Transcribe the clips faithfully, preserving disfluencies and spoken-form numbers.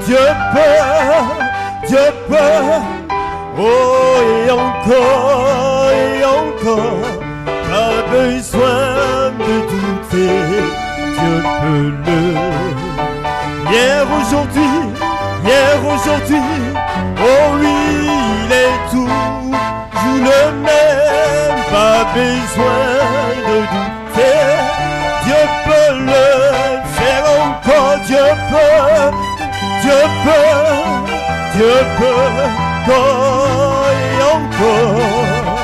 Dieu peut, Dieu peut. Oh, et encore, et encore, pas besoin de douter, Dieu peut le. Hier, aujourd'hui, hier, aujourd'hui, oh oui, il est toujours le même, pas besoin de douter, Dieu peut le faire encore, Dieu peut, Dieu peut, Dieu peut, encore et encore.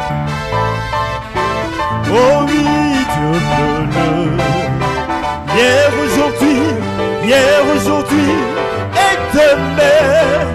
Oh oui, Dieu peut le. Hier, aujourd'hui, hier, aujourd'hui et demain.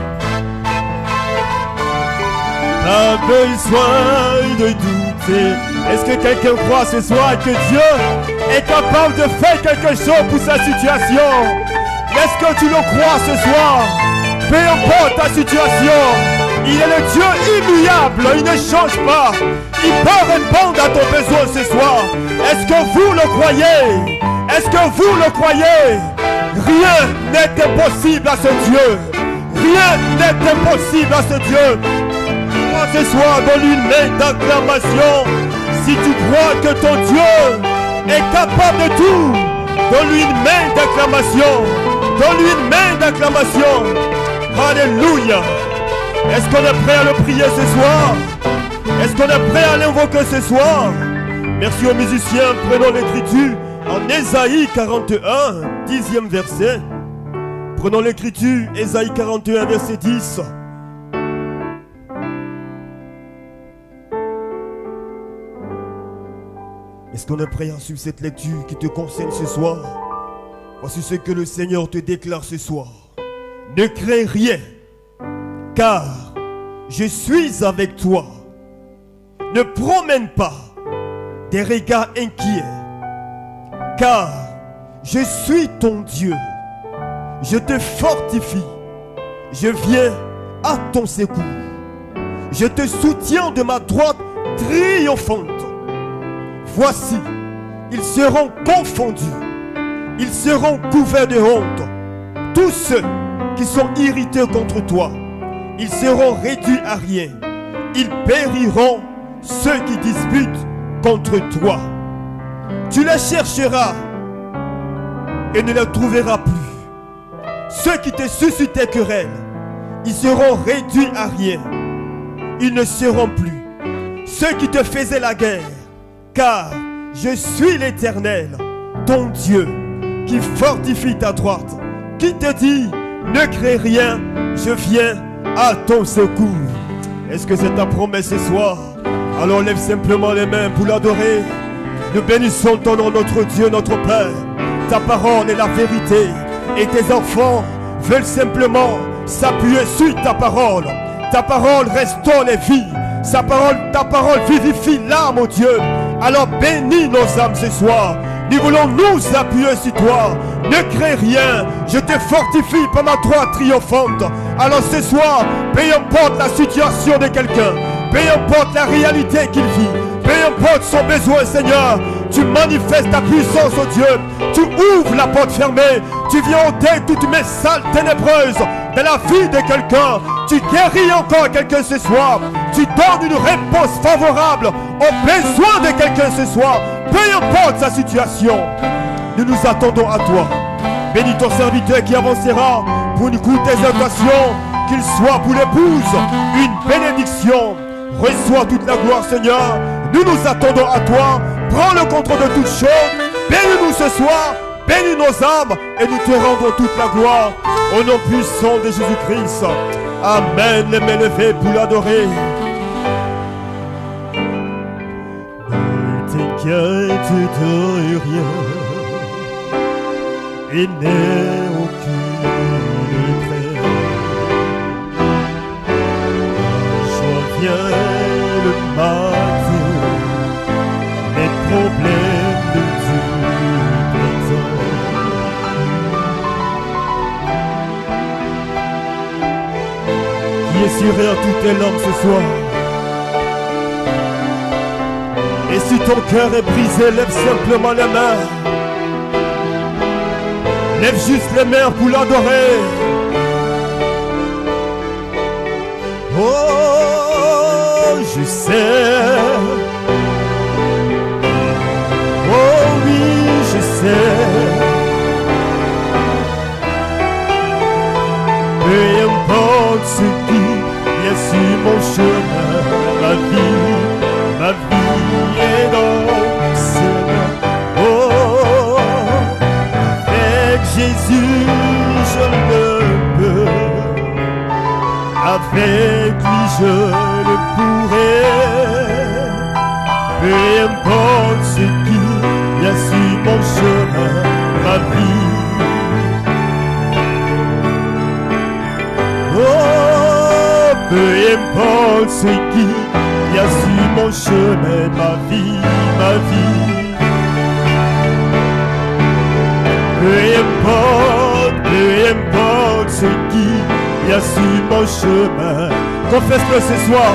Pas besoin de douter. Est-ce que quelqu'un croit ce soir que Dieu est capable de faire quelque chose pour sa situation? Est-ce que tu le crois ce soir? Peu importe ta situation, il est le Dieu immuable, il ne change pas. Il peut répondre à ton besoin ce soir. Est-ce que vous le croyez? Est-ce que vous le croyez? Rien n'est impossible à ce Dieu. Rien n'est impossible à ce Dieu. Ce soir, donne une main d'acclamation. Si tu crois que ton Dieu est capable de tout, donne-lui une main d'acclamation. Donne-lui une main d'acclamation. Alléluia. Est-ce qu'on est prêt à le prier ce soir? Est-ce qu'on est prêt à l'invoquer ce soir? Merci aux musiciens. Prenons l'écriture en Ésaïe quarante et un, dixième verset. Prenons l'écriture, Ésaïe quarante et un, verset dix. Est-ce qu'on est prêt à suivre cette lecture qui te concerne ce soir? Voici ce que le Seigneur te déclare ce soir. Ne crains rien, car je suis avec toi. Ne promène pas des regards inquiets, car je suis ton Dieu. Je te fortifie. Je viens à ton secours. Je te soutiens de ma droite triomphante. Voici, ils seront confondus. Ils seront couverts de honte. Tous ceux qui sont irrités contre toi, ils seront réduits à rien. Ils périront, ceux qui disputent contre toi. Tu les chercheras et ne les trouveras plus. Ceux qui te suscitaient querelle, ils seront réduits à rien. Ils ne seront plus. Ceux qui te faisaient la guerre, car je suis l'Éternel, ton Dieu, qui fortifie ta droite, qui te dit, ne crains rien, je viens à ton secours. Est-ce que c'est ta promesse ce soir? Alors lève simplement les mains pour l'adorer. Nous bénissons ton nom, notre Dieu, notre Père. Ta parole est la vérité. Et tes enfants veulent simplement s'appuyer sur ta parole. Ta parole restaure les vies. Sa parole, ta parole vivifie l'âme, oh Dieu. Alors bénis nos âmes ce soir. Nous voulons nous appuyer sur toi. Ne crains rien. Je te fortifie par ma droite triomphante. Alors ce soir, peu importe la situation de quelqu'un, peu importe la réalité qu'il vit, peu importe son besoin, Seigneur, tu manifestes ta puissance, oh Dieu. Tu ouvres la porte fermée. Tu viens ôter toutes mes salles ténébreuses de la vie de quelqu'un. Tu guéris encore quelqu'un ce soir. Tu donnes une réponse favorable aux besoins de quelqu'un ce soir. Peu importe sa situation, nous nous attendons à toi. Bénis ton serviteur qui avancera pour une courte exaltation, qu'il soit pour l'épouse une bénédiction. Reçois toute la gloire, Seigneur. Nous nous attendons à toi. Prends le contrôle de toutes choses. Bénis-nous ce soir. Bénis nos âmes et nous te rendons toute la gloire. Au nom puissant de Jésus-Christ. Amen. Les mains levées pour l'adorer. Ne t'inquiète de rien. Et n'aie aucune crainte. Je viens le matin, les problèmes de Dieu présent. Qui est sur toutes tes larmes ce soir? Et si ton cœur est brisé, lève simplement les mains. Lève juste les mains pour l'adorer. Oh, je sais. Oh oui, je sais. Peu importe ce qui y a sur mon chemin, ma vie, ma vie est dans ses mains. Oh, avec Jésus, je le peux. Avec lui, je le pourrai. Peu importe ce qui y a sur mon chemin, ma vie. Oh, peu importe ce qui y a sur mon chemin, ma vie, ma vie. Peu importe, peu importe ce qui y a sur mon chemin. Confesse-le ce soir.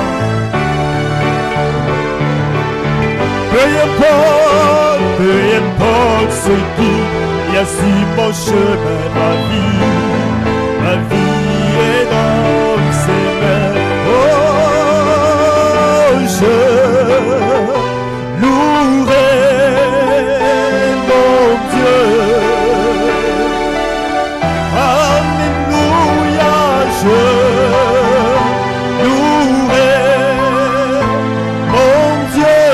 Peu importe, peu importe ce qui y a sur mon chemin, ma vie, ma vie est dans ses mains. Oh, je louerai mon Dieu. Alléluia, je louerai mon Dieu.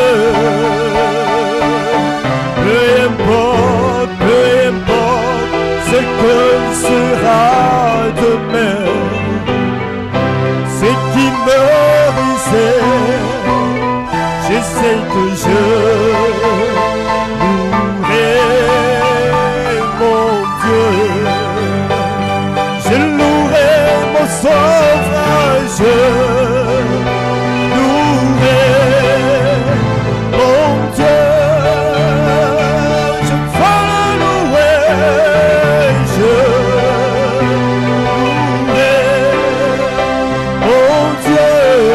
Peu importe, peu importe ce que sera demain, ce qui me réserve, je sais que je louerai mon Dieu. Je louerai mon sauvage, je louerai mon Dieu. Je vais le louer, je louerai mon Dieu.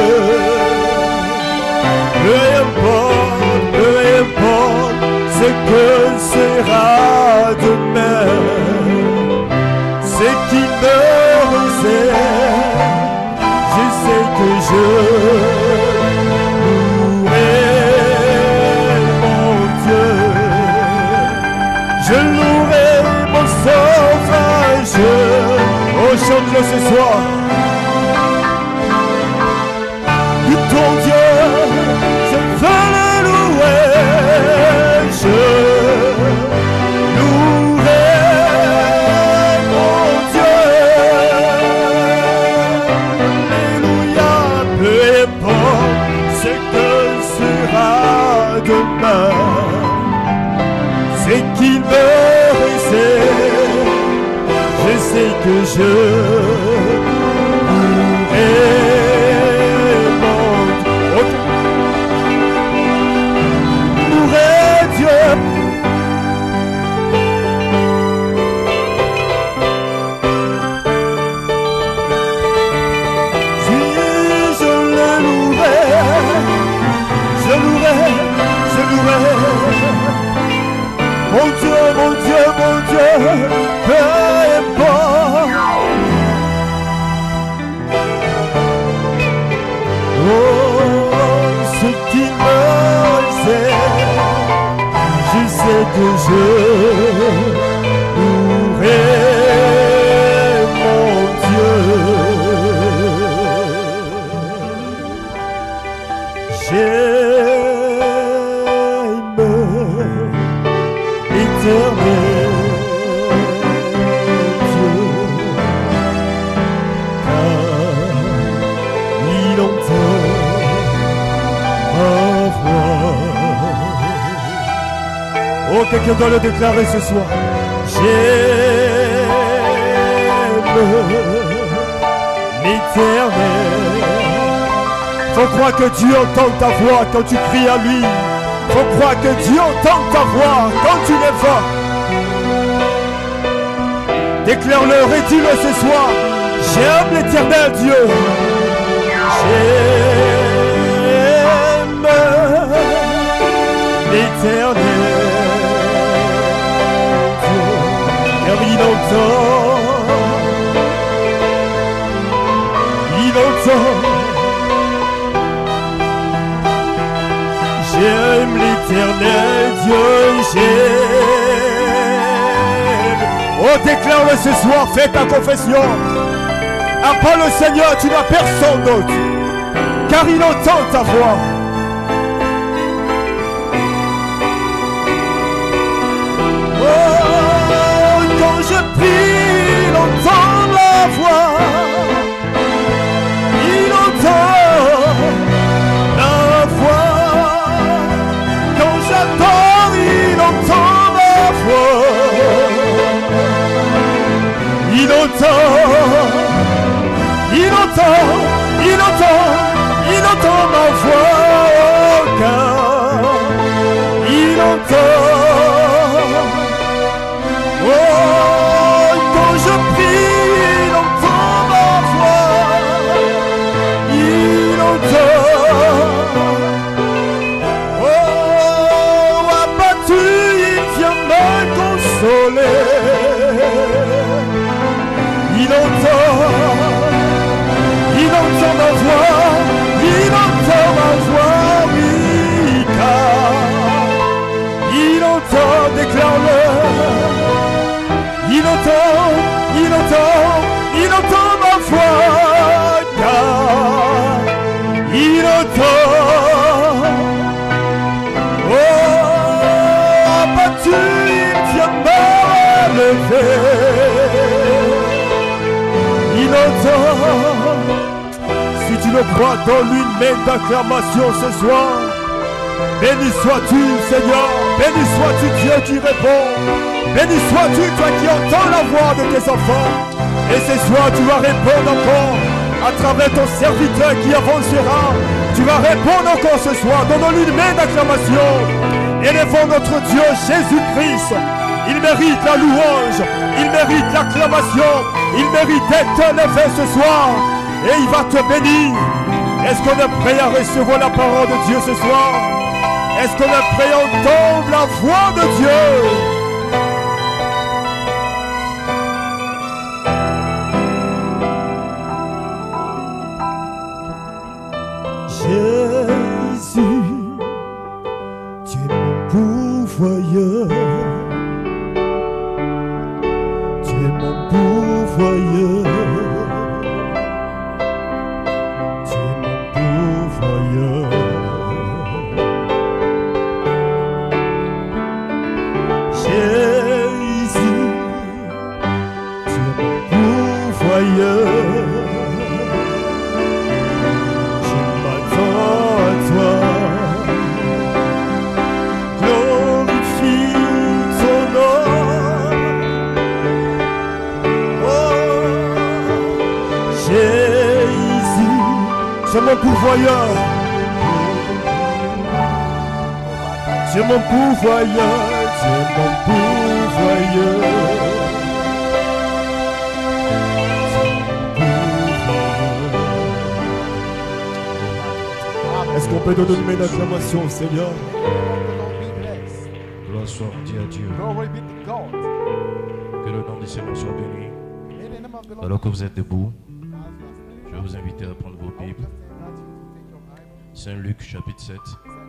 Peu importe, peu importe ce que sera demain, ce qui me réserve, je sais que je louerai mon Dieu. Je louerai mon sauvage. Oh, chante-le ce soir. Et ton Dieu, je veux le louer. Je louerai mon Dieu. Alléluia, peu importe ce que sera demain, c'est qu'il me réserve, je sais que je louerai mon Dieu. Louerai Dieu. Si je le louerai, je louerai, je louerai mon Dieu, mon Dieu, mon Dieu, peu importe. Oh, ce qui me réserve, je sais que je louerai mon Dieu. J'aime l'éternel Dieu, car il entend ma voix. Oh, quelqu'un doit le déclarer ce soir. J'aime l'éternel. Faut croire que Dieu entend ta voix quand tu cries à lui. Faut croire que Dieu entend ta voix quand tu l'évoques. Déclare-le, redis-le ce soir. J'aime l'éternel Dieu. J'aime l'éternel Dieu, car il entend, il entend Éternel Dieu, j'aime. Oh, déclare-le ce soir, fais ta confession. À part le Seigneur, tu n'as personne d'autre, car il entend ta voix. Oh, quand je prie, il entend la voix. Il entend la voix. Quand j'attends, il entend la voix. Il entend, il entend, il entend, il entend ma voix. Car il entend. Oh, quand je prie, il entend ma voix. Il entend. Oh, abattu, il vient me consoler. Il entend. Il entend ma voix. Il entend ma voix, oui, car il entend, déclare-le. Il entend, il entend, il entend ma voix, car il entend. Oh, abattu, il vient me relever. Il entend. Si tu le crois, donne-lui une main d'acclamation ce soir. Béni sois-tu, Seigneur. Béni sois-tu, Dieu qui répond. Béni sois-tu, toi qui entends la voix de tes enfants. Et ce soir, tu vas répondre encore à travers ton serviteur qui avancera. Tu vas répondre encore ce soir. Donne-lui une main d'acclamation. Élevons notre Dieu Jésus-Christ. Il mérite la louange. Il mérite l'acclamation. Il mérite d'être élevé ce soir. Et il va te bénir. Est-ce qu'on est prêt à recevoir la parole de Dieu ce soir? Est-ce qu'on est prêt à entendre la voix de Dieu? Jésus, tu es mon pourvoyeur. Tu es mon pourvoyeur. Tu es mon pourvoyeur. Jésus, tu es mon pourvoyeur. C'est mon pourvoyeur. C'est mon pourvoyeur. C'est mon pourvoyeur. Est-ce qu'on peut donner une main d'acclamation au Seigneur? Gloire soit rendue à Dieu. Que le nom du Seigneur soit béni. Alors que vous êtes debout, je vais vous inviter à prendre vos Bibles. Saint Luc chapitre sept.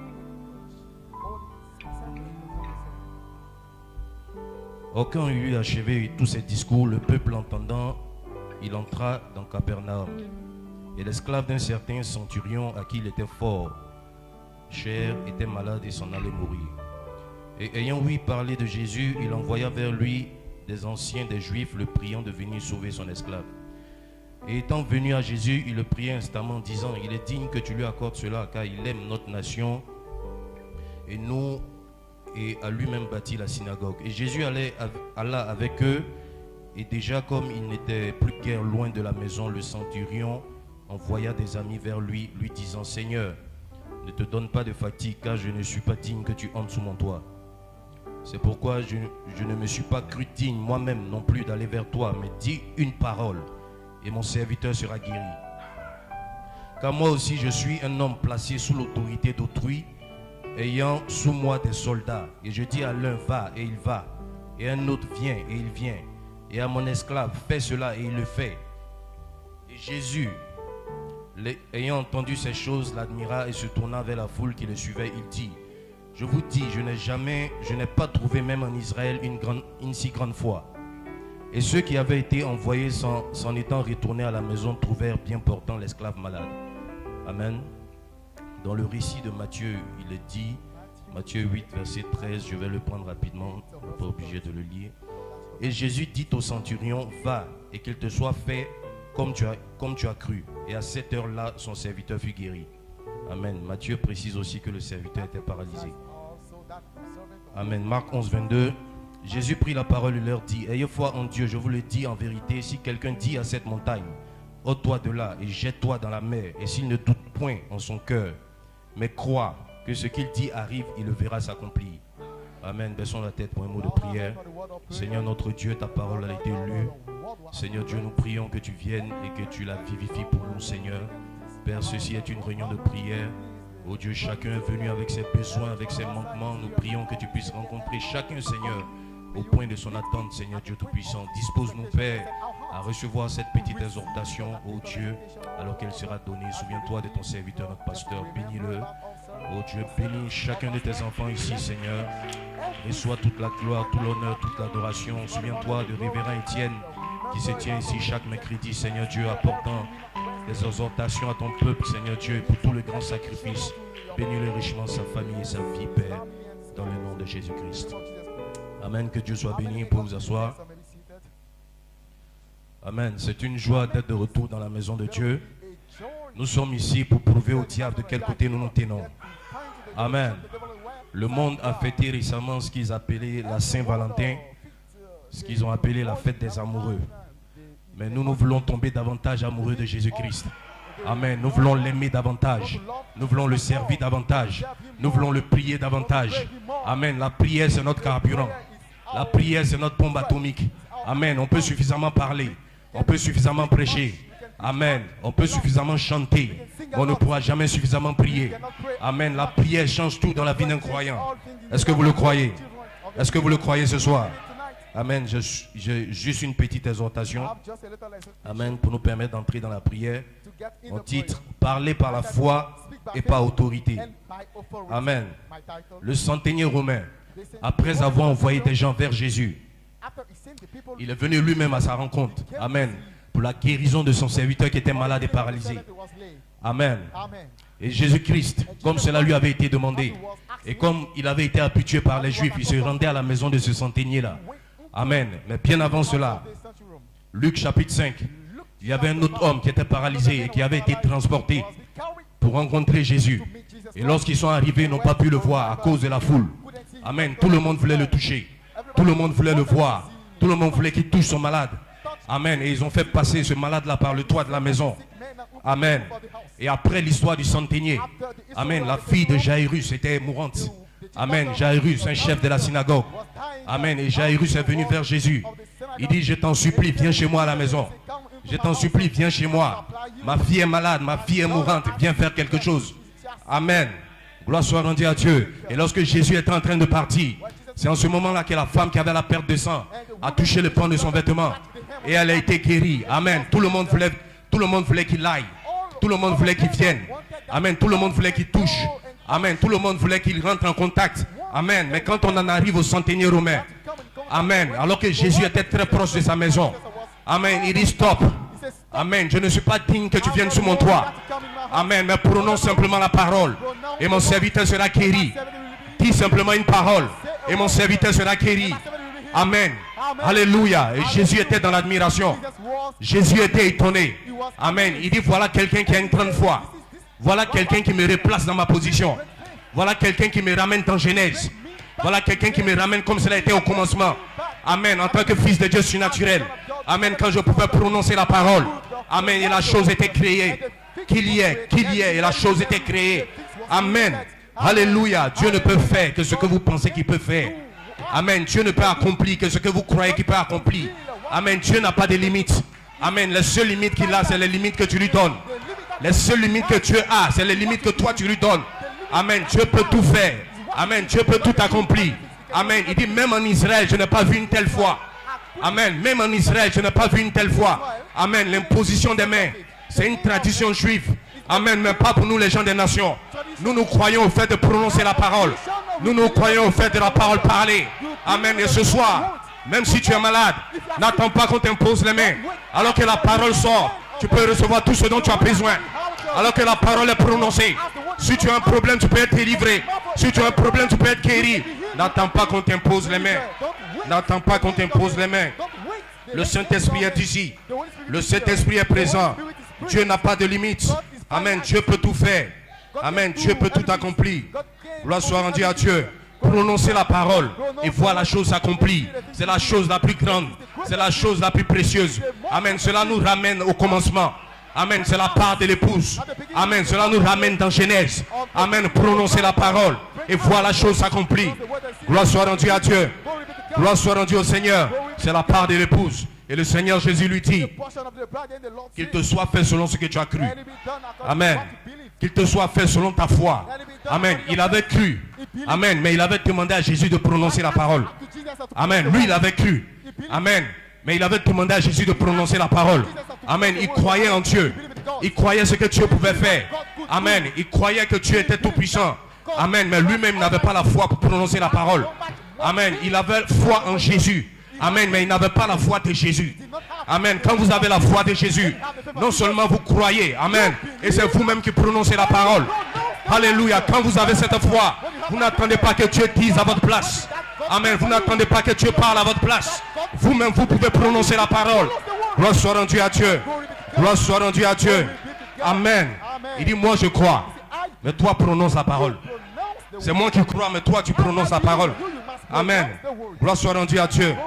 Or quand il eut achevé tous ses discours, le peuple entendant, il entra dans Capernaum. Et l'esclave d'un certain centurion à qui il était fort cher était malade et s'en allait mourir. Et ayant ouï parler de Jésus, il envoya vers lui des anciens des Juifs, le priant de venir sauver son esclave. Et étant venu à Jésus, il le pria instamment, disant, il est digne que tu lui accordes cela, car il aime notre nation et nous, et a lui-même bâti la synagogue. Et Jésus allait, alla avec eux, et déjà comme il n'était plus guère loin de la maison, le centurion envoya des amis vers lui, lui disant, Seigneur, ne te donne pas de fatigue, car je ne suis pas digne que tu entres sous mon toit. C'est pourquoi je, je ne me suis pas cru digne moi-même non plus d'aller vers toi, mais dis une parole, et mon serviteur sera guéri. Car moi aussi je suis un homme placé sous l'autorité d'autrui, ayant sous moi des soldats. Et je dis à l'un, va, et il va. Et un autre, vient, et il vient. Et à mon esclave, fais cela, et il le fait. Et Jésus, ayant entendu ces choses, l'admira et se tourna vers la foule qui le suivait. Il dit, Je vous dis, je n'ai jamais, je n'ai pas trouvé même en Israël une, grande, une si grande foi. Et ceux qui avaient été envoyés s'en, s'en étant retournés à la maison trouvèrent bien portant l'esclave malade. Amen. Dans le récit de Matthieu, il est dit, Matthieu huit, verset treize, je vais le prendre rapidement, on n'est pas obligé de le lire. Et Jésus dit au centurion, va et qu'il te soit fait comme tu as, comme tu as cru. Et à cette heure-là, son serviteur fut guéri. Amen. Matthieu précise aussi que le serviteur était paralysé. Amen. Marc onze, vingt-deux. Jésus prit la parole et leur dit, ayez foi en Dieu, je vous le dis en vérité, si quelqu'un dit à cette montagne, ôte-toi de là et jette-toi dans la mer, et s'il ne doute point en son cœur, mais croit que ce qu'il dit arrive, il le verra s'accomplir. Amen. Baissons la tête pour un mot de prière. Seigneur notre Dieu, ta parole a été lue. Seigneur Dieu, nous prions que tu viennes et que tu la vivifies pour nous, Seigneur. Père, ceci est une réunion de prière. Oh Dieu, chacun est venu avec ses besoins, avec ses manquements. Nous prions que tu puisses rencontrer chacun, Seigneur, au point de son attente, Seigneur Dieu Tout-Puissant. Dispose-nous, Père, à recevoir cette petite exhortation, oh Dieu, alors qu'elle sera donnée. Souviens-toi de ton serviteur, notre pasteur. Bénis-le. Oh Dieu, bénis chacun de tes enfants ici, Seigneur. Reçois toute la gloire, tout l'honneur, toute l'adoration. Souviens-toi de révérend Étienne qui se tient ici chaque mercredi, Seigneur Dieu, apportant des exhortations à ton peuple, Seigneur Dieu, pour tout le grand sacrifice. Bénis-le richement, sa famille et sa vie, Père, dans le nom de Jésus-Christ. Amen, que Dieu soit béni. Pour vous asseoir. Amen, c'est une joie d'être de retour dans la maison de Dieu. Nous sommes ici pour prouver au diable de quel côté nous nous tenons. Amen. Le monde a fêté récemment ce qu'ils appelaient la Saint-Valentin, ce qu'ils ont appelé la fête des amoureux. Mais nous, nous voulons tomber davantage amoureux de Jésus-Christ. Amen. Nous voulons l'aimer davantage. Nous voulons le servir davantage. Nous voulons le prier davantage. Amen. La prière, c'est notre carburant. La prière, c'est notre bombe atomique. Amen. On peut suffisamment parler. On peut suffisamment prêcher. Amen. On peut suffisamment chanter. Mais on ne pourra jamais suffisamment prier. Amen. La prière change tout dans la vie d'un croyant. Est-ce que vous le croyez? Est-ce que vous le croyez ce soir? Amen. J'ai juste une petite exhortation. Amen. Pour nous permettre d'entrer dans la prière. Mon titre, parler par la foi et par autorité. Amen. Le centenier romain, après avoir envoyé des gens vers Jésus, il est venu lui-même à sa rencontre. Amen. Pour la guérison de son serviteur qui était malade et paralysé. Amen. Et Jésus-Christ, comme cela lui avait été demandé, et comme il avait été habitué par les Juifs, il se rendait à la maison de ce centenier-là. Amen. Mais bien avant cela, Luc chapitre cinq, il y avait un autre homme qui était paralysé et qui avait été transporté pour rencontrer Jésus. Et lorsqu'ils sont arrivés, ils n'ont pas pu le voir à cause de la foule. Amen. Tout le monde voulait le toucher. Tout le monde voulait le voir. Tout le monde voulait qu'il touche son malade. Amen. Et ils ont fait passer ce malade-là par le toit de la maison. Amen. Et après l'histoire du centenier, amen, la fille de Jairus était mourante. Amen. Jairus, un chef de la synagogue. Amen. Et Jairus est venu vers Jésus. Il dit, je t'en supplie, viens chez moi à la maison. Je t'en supplie, viens chez moi. Ma fille est malade, ma fille est mourante. Viens faire quelque chose. Amen. Gloire soit rendue à Dieu. Et lorsque Jésus était en train de partir, c'est en ce moment-là que la femme qui avait la perte de sang a touché le pan de son vêtement. Et elle a été guérie. Amen. Tout le monde voulait, tout le monde voulait qu'il aille. Tout le monde voulait qu'il vienne. Amen. Tout le monde voulait qu'il touche. Amen. Tout le monde voulait qu'il rentre en contact. Amen. Mais quand on en arrive au centenier romain, amen, alors que Jésus était très proche de sa maison, amen, il dit stop. Amen. Je ne suis pas digne que tu viennes sous mon toit. Amen. Mais prononce simplement la parole et mon serviteur sera guéri. Dis simplement une parole et mon serviteur sera guéri. Amen. Alléluia. Et Jésus était dans l'admiration. Jésus était étonné. Amen. Il dit, voilà quelqu'un qui a une grande foi. Voilà quelqu'un qui me replace dans ma position. Voilà quelqu'un qui me ramène dans Genèse. Voilà quelqu'un qui me ramène comme cela était au commencement. Amen. En tant que fils de Dieu surnaturel. Amen. Quand je pouvais prononcer la parole. Amen. Et la chose était créée. Qu'il y ait, qu'il y ait. Et la chose était créée. Amen. Alléluia. Dieu ne peut faire que ce que vous pensez qu'il peut faire. Amen. Dieu ne peut accomplir que ce que vous croyez qu'il peut accomplir. Amen. Dieu n'a pas de limites. Amen. Les seules limites qu'il a, c'est les limites que tu lui donnes. Les seules limites que Dieu a, c'est les limites que toi tu lui donnes. Amen. Dieu peut tout faire. Amen. Dieu peut tout accomplir. Amen. Il dit, même en Israël, je n'ai pas vu une telle foi. Amen. Même en Israël, je n'ai pas vu une telle foi. Amen. L'imposition des mains, c'est une tradition juive. Amen, mais pas pour nous les gens des nations. Nous nous croyons au fait de prononcer la parole. Nous nous croyons au fait de la parole parlée. Amen. Et ce soir, même si tu es malade, n'attends pas qu'on t'impose les mains. Alors que la parole sort, tu peux recevoir tout ce dont tu as besoin. Alors que la parole est prononcée. Si tu as un problème, tu peux être délivré. Si tu as un problème, tu peux être guéri. N'attends pas qu'on t'impose les mains. N'attends pas qu'on t'impose les mains. Le Saint-Esprit est ici. Le Saint-Esprit est présent. Dieu n'a pas de limite. Amen. Dieu peut tout faire. Amen. Dieu peut tout accomplir. Gloire soit rendue à Dieu. Prononcez la parole et voir la chose accomplie. C'est la chose la plus grande. C'est la chose la plus précieuse. Amen. Cela nous ramène au commencement. Amen. C'est la part de l'épouse. Amen. Cela nous ramène dans Genèse. Amen. Prononcez la parole et voir la chose s'accomplir. Gloire soit rendue à Dieu. Gloire soit rendue au Seigneur. C'est la part de l'épouse. Et le Seigneur Jésus lui dit qu'il te soit fait selon ce que tu as cru. Amen. Qu'il te soit fait selon ta foi. Amen. Il avait cru. Amen. Mais il avait demandé à Jésus de prononcer la parole. Amen. Lui, il avait cru. Amen. Mais il avait demandé à Jésus de prononcer la parole. Amen. Il croyait en Dieu. Il croyait ce que Dieu pouvait faire. Amen. Il croyait que Dieu était tout puissant. Amen. Mais lui-même n'avait pas la foi pour prononcer la parole. Amen. Il avait foi en Jésus. Amen. Mais il n'avait pas la foi de Jésus. Amen. Quand vous avez la foi de Jésus, non seulement vous croyez. Amen. Et c'est vous-même qui prononcez la parole. Alléluia. Quand vous avez cette foi, vous n'attendez pas que Dieu dise à votre place. Amen. Vous n'attendez pas que Dieu parle à votre place. Vous-même, vous pouvez prononcer la parole. Gloire soit rendue à Dieu. Gloire soit rendue à Dieu. Amen. Il dit, moi je crois. Mais toi prononce la parole. C'est moi qui crois, mais toi tu prononces la parole. Amen. Gloire soit rendue à Dieu.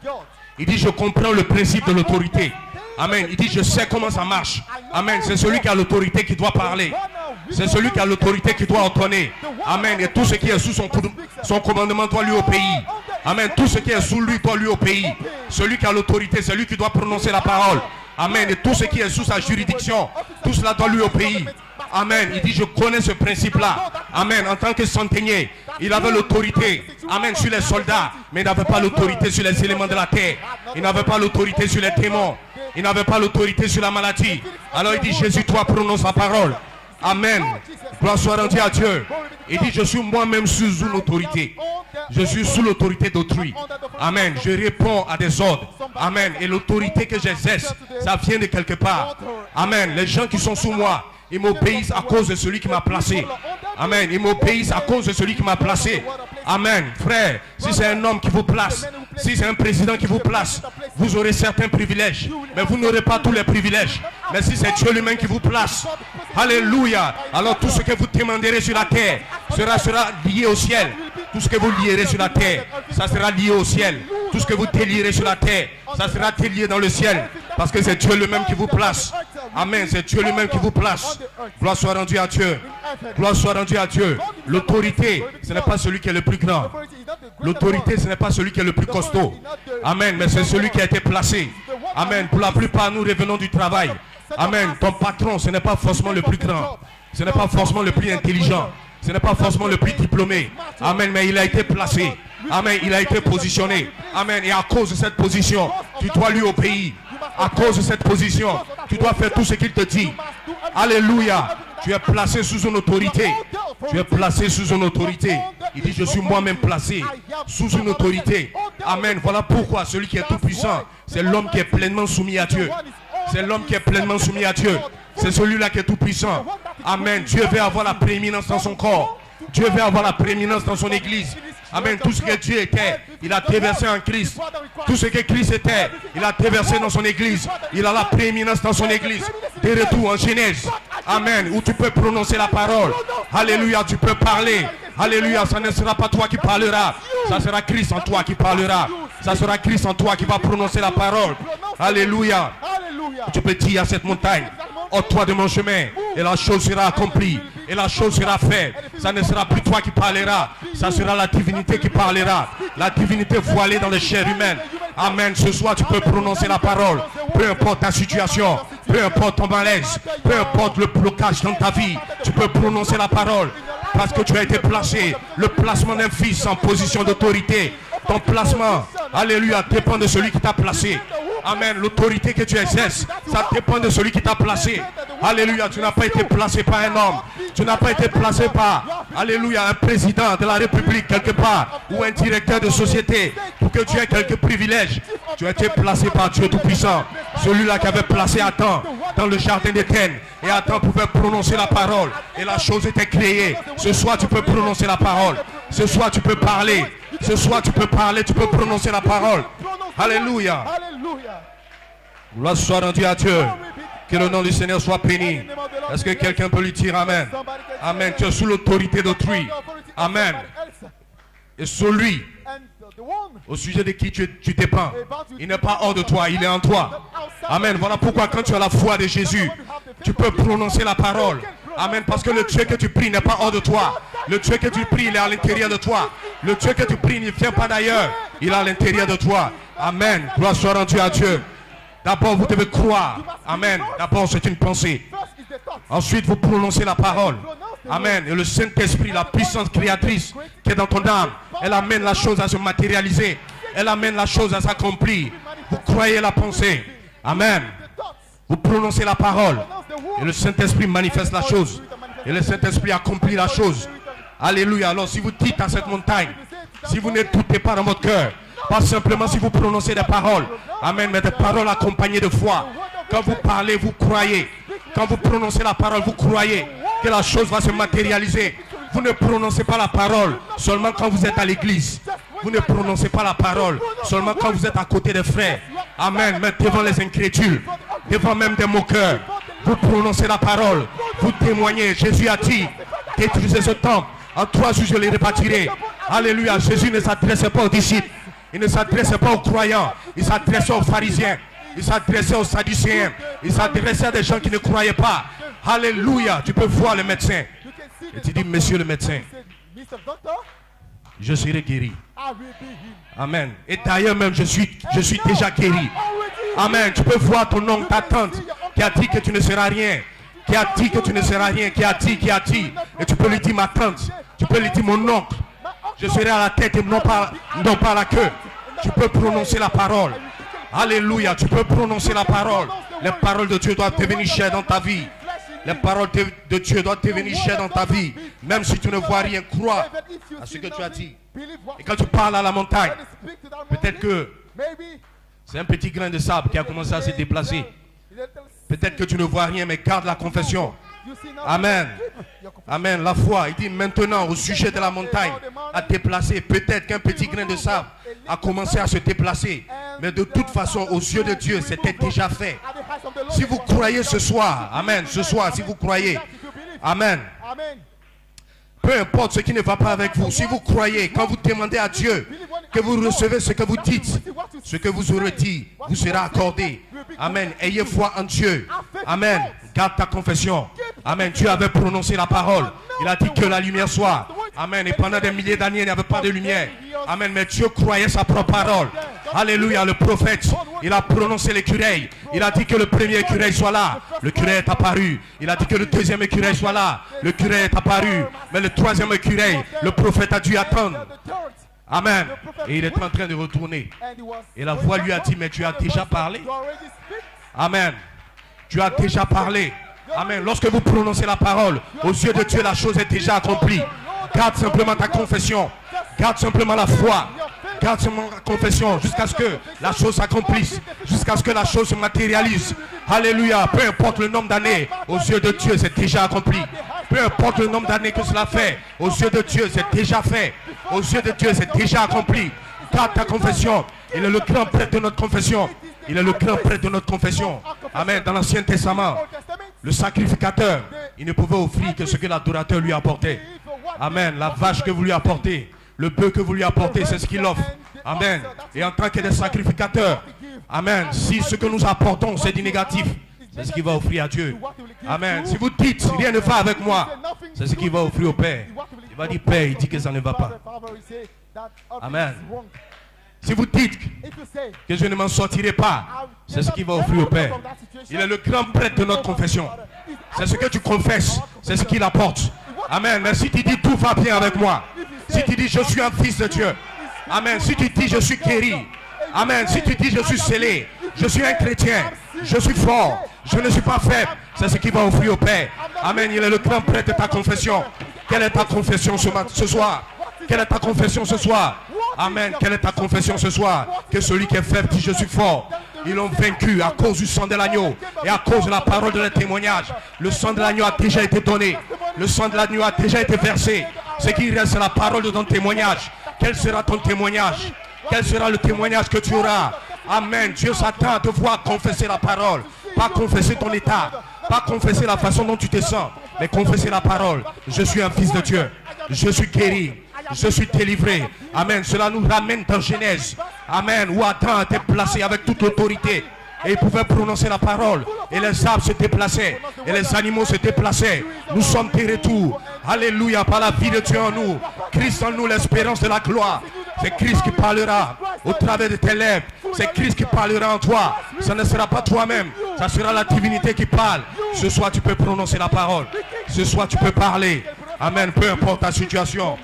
Il dit, je comprends le principe de l'autorité. Amen. Il dit, je sais comment ça marche. Amen. C'est celui qui a l'autorité qui doit parler. C'est celui qui a l'autorité qui doit ordonner. Amen. Et tout ce qui est sous son, son commandement doit lui obéir. Amen. Tout ce qui est sous lui doit lui obéir. Celui qui a l'autorité, c'est lui qui doit prononcer la parole. Amen. Et tout ce qui est sous sa juridiction, tout cela doit lui obéir. Amen. Il dit, je connais ce principe-là. Amen. En tant que centenier, il avait l'autorité. Amen. Sur les soldats. Mais il n'avait pas l'autorité sur les éléments de la terre. Il n'avait pas l'autorité sur les démons. Il n'avait pas l'autorité sur la maladie. Alors il dit, Jésus, toi prononce la parole. Amen. Gloire soit rendue à Dieu. Il dit, je suis moi-même sous une autorité. Je suis sous l'autorité d'autrui. Amen. Je réponds à des ordres. Amen. Et l'autorité que j'exerce, ça vient de quelque part. Amen. Les gens qui sont sous moi, ils m'obéissent à cause de celui qui m'a placé. Amen. Ils m'obéissent à cause de celui qui m'a placé. Amen. Frère, si c'est un homme qui vous place, si c'est un président qui vous place, vous aurez certains privilèges. Mais vous n'aurez pas tous les privilèges. Mais si c'est Dieu lui-même qui vous place, alléluia, alors tout ce que vous demanderez sur la terre sera, sera lié au ciel. Tout ce que vous lierez sur la terre, ça sera lié au ciel. Tout ce que vous délierez sur la terre, ça sera délié dans le ciel. Parce que c'est Dieu lui-même qui vous place. Amen. C'est Dieu lui-même qui vous place. Gloire soit rendue à Dieu. Gloire soit rendue à Dieu. L'autorité, ce n'est pas celui qui est le plus grand. L'autorité, ce n'est pas celui qui est le plus costaud. Amen. Mais c'est celui qui a été placé. Amen. Pour la plupart, nous revenons du travail. Amen. Ton patron, ce n'est pas forcément le plus grand. Ce n'est pas forcément le plus intelligent. Ce n'est pas forcément le plus diplômé. Amen. Mais il a été placé. Amen. Il a été positionné. Amen. Et à cause de cette position, tu dois lui obéir. À cause de cette position, tu dois faire tout ce qu'il te dit. Alléluia. Tu es placé sous une autorité. Tu es placé sous une autorité. Il dit, je suis moi-même placé sous une autorité. Amen. Voilà pourquoi celui qui est tout puissant, c'est l'homme qui est pleinement soumis à Dieu. C'est l'homme qui est pleinement soumis à Dieu. C'est celui-là qui est tout puissant. Amen. Dieu veut avoir la prééminence dans son corps. Dieu veut avoir la prééminence dans son église. Amen. Tout ce que Dieu était, il a déversé en Christ. Tout ce que Christ était, il a déversé dans son église. Il a la prééminence dans son église. Des retours en Genèse. Amen. Où tu peux prononcer la parole. Alléluia. Tu peux parler. Alléluia. Ça ne sera pas toi qui parlera. Ça sera Christ en toi qui parlera. Ça sera Christ en toi qui va prononcer la parole. Alléluia. Tu peux dire à cette montagne, ôte-toi de mon chemin, et la chose sera accomplie, et la chose sera faite. Ça ne sera plus toi qui parlera, ça sera la divinité qui parlera, la divinité voilée dans les chairs humaines. Amen. Ce soir, tu peux prononcer la parole, peu importe ta situation, peu importe ton malaise, peu importe le blocage dans ta vie, tu peux prononcer la parole, parce que tu as été placé. Le placement d'un fils en position d'autorité, ton placement, alléluia, dépend de celui qui t'a placé. Amen. L'autorité que tu exerces, ça dépend de celui qui t'a placé. Alléluia. Tu n'as pas été placé par un homme. Tu n'as pas été placé par, alléluia, un président de la République quelque part ou un directeur de société pour que tu aies quelques privilèges. Tu as été placé par Dieu Tout-Puissant. Celui-là qui avait placé Adam dans le jardin d'Éden. Et Adam pouvait prononcer la parole. Et la chose était créée. Ce soir, tu peux prononcer la parole. Ce soir, tu peux parler. Ce soir, tu peux parler. Tu peux prononcer la parole. Alléluia. Gloire soit rendue à Dieu. Que le nom du Seigneur soit béni. Est-ce que quelqu'un peut lui dire Amen? Amen. Tu es sous l'autorité d'autrui. Amen. Et celui au sujet de qui tu, tu dépends, il n'est pas hors de toi, il est en toi. Amen. Voilà pourquoi quand tu as la foi de Jésus, tu peux prononcer la parole. Amen. Parce que le Dieu que tu pries n'est pas hors de toi. Le Dieu que tu pries, il est à l'intérieur de toi. Le Dieu que tu pries ne vient pas d'ailleurs. Il est à l'intérieur de toi. Amen. Gloire soit rendue à Dieu. D'abord, vous devez croire. Amen. D'abord, c'est une pensée. Ensuite, vous prononcez la parole. Amen. Et le Saint-Esprit, la puissance créatrice qui est dans ton âme, elle amène la chose à se matérialiser. Elle amène la chose à s'accomplir. Vous croyez la pensée. Amen. Vous prononcez la parole. Et le Saint-Esprit manifeste la chose. Et le Saint-Esprit accomplit la chose. Alléluia. Alors, si vous dites à cette montagne, si vous ne doutez pas dans votre cœur, pas simplement si vous prononcez des paroles. Amen. Mais des paroles accompagnées de foi. Quand vous parlez, vous croyez. Quand vous prononcez la parole, vous croyez que la chose va se matérialiser. Vous ne prononcez pas la parole seulement quand vous êtes à l'église. Vous ne prononcez pas la parole seulement quand vous êtes à côté des frères. Amen. Mais devant les incrédules, devant même des moqueurs, vous prononcez la parole. Vous témoignez. Jésus a dit, détruisez ce temple. En trois jours, je les rebâtirai. Alléluia. Jésus ne s'adressait pas aux disciples. Il ne s'adressait pas aux croyants. Il s'adressait aux pharisiens. Il s'adressait aux sadducéens. Il s'adressait à des gens qui ne croyaient pas. Alléluia. Tu peux voir le médecin. Et tu dis, monsieur le médecin, je serai guéri. Amen. Et d'ailleurs même, je suis, je suis déjà guéri. Amen. Tu peux voir ton oncle, ta tante, qui a dit que tu ne seras rien. Qui a dit que tu ne seras rien. Qui a dit, qui a dit. Et tu peux lui dire, ma tante. Tu peux lui dire, mon oncle. Je serai à la tête et non pas, non pas à la queue. Tu peux prononcer la parole. Alléluia. Tu peux prononcer la parole. Les paroles de Dieu doivent devenir chères dans ta vie. Les paroles de, de Dieu doivent devenir chères dans ta vie. Même si tu ne vois rien, crois à ce que tu as dit. Et quand tu parles à la montagne, peut-être que c'est un petit grain de sable qui a commencé à se déplacer. Peut-être que tu ne vois rien, mais garde la confession. Amen. Amen. La foi, il dit maintenant au sujet de la montagne à déplacer. Peut-être qu'un petit grain de sable a commencé à se déplacer. Mais de toute façon, aux yeux de Dieu, c'était déjà fait. Si vous croyez ce soir, amen, ce soir, si vous croyez, amen. Peu importe ce qui ne va pas avec vous, si vous croyez, quand vous demandez à Dieu que vous recevez ce que vous dites, ce que vous aurez dit, vous sera accordé. Amen. Ayez foi en Dieu. Amen. Garde ta confession. Amen. Dieu avait prononcé la parole. Il a dit que la lumière soit. Amen. Et pendant des milliers d'années, il n'y avait pas de lumière. Amen. Mais Dieu croyait sa propre parole. Alléluia. Le prophète, il a prononcé l'écureuil. Il a dit que le premier écureuil soit là. Le écureuil est apparu. Il a dit que le deuxième écureuil soit là. Le écureuil est apparu. Mais le troisième écureuil, le prophète a dû attendre. Amen. Et il est en train de retourner. Et la voix lui a dit, mais tu as déjà parlé. Amen. Tu as déjà parlé. Amen. Lorsque vous prononcez la parole, aux yeux de Dieu, la chose est déjà accomplie. Garde simplement ta confession. Garde simplement la foi. Garde simplement la confession jusqu'à ce que la chose s'accomplisse. Jusqu'à ce que la chose se matérialise. Alléluia. Peu importe le nombre d'années, aux yeux de Dieu, c'est déjà accompli. Peu importe le nombre d'années que cela fait, aux yeux de Dieu, c'est déjà fait. Aux yeux de Dieu, c'est déjà accompli. Garde ta confession. Il est le grand prêtre de notre confession. Il est le grand prêtre de notre confession. Amen. Dans l'Ancien Testament, le sacrificateur, il ne pouvait offrir que ce que l'adorateur lui apportait. Amen. La vache que vous lui apportez, le bœuf que vous lui apportez, c'est ce qu'il offre. Amen. Et en tant que des sacrificateurs, amen, si ce que nous apportons, c'est du négatif, c'est ce qu'il va offrir à Dieu. Amen. Si vous dites, rien ne va avec moi, c'est ce qu'il va offrir au Père. Il va dire, Père, il dit que ça ne va pas. Amen. Si vous dites que je ne m'en sortirai pas, c'est ce qu'il va offrir au Père. Il est le grand prêtre de notre confession. C'est ce que tu confesses, c'est ce qu'il apporte. Amen. Mais si tu dis tout va bien avec moi, si tu dis je suis un fils de Dieu, amen. Si tu dis je suis guéri, amen. Si tu dis je suis scellé, Je suis un chrétien. Je suis fort. Je ne suis pas faible. C'est ce qu'il va offrir au Père. Amen. Il est le grand prêtre de ta confession. Quelle est ta confession ce, ce soir? Quelle est ta confession ce soir? Amen. Quelle est ta confession ce soir? Que celui qui est faible dit je suis fort. Ils l'ont vaincu à cause du sang de l'agneau et à cause de la parole de leur témoignage. Le sang de l'agneau a déjà été donné. Le sang de l'agneau a déjà été versé. Ce qui reste, c'est la parole de ton témoignage. Quel sera ton témoignage? Quel sera le témoignage que tu auras? Amen. Dieu s'attend à te voir confesser la parole. Pas confesser ton état. Pas confesser la façon dont tu te sens. Mais confesser la parole. Je suis un fils de Dieu. Je suis guéri. Je suis délivré. Amen. Cela nous ramène dans Genèse. Amen. Où Adam était placé avec toute l'autorité. Et il pouvait prononcer la parole. Et les arbres se déplaçaient. Et les animaux se déplaçaient. Nous sommes de retour. Alléluia. Par la vie de Dieu en nous. Christ en nous, l'espérance de la gloire. C'est Christ qui parlera au travers de tes lèvres. C'est Christ qui parlera en toi. Ce ne sera pas toi-même. Ça sera la divinité qui parle. Ce soir, tu peux prononcer la parole. Ce soir, tu peux parler. Amen. Peu importe ta situation.